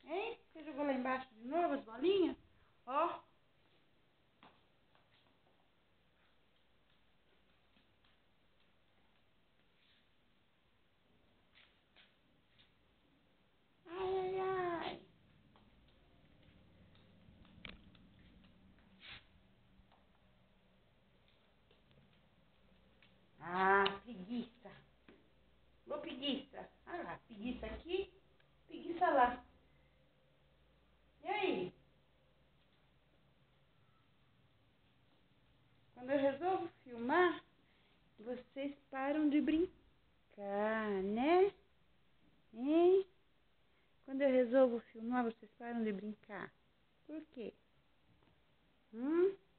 Hein? Você jogou lá embaixo de novo as bolinhas? Ó. Ai, ai, ai. Ah, preguiça. Ô, preguiça. Olha lá, preguiça aqui, preguiça lá. E aí? Quando eu resolvo filmar, vocês param de brincar, né? Hein? Quando eu resolvo filmar, vocês param de brincar. Por quê?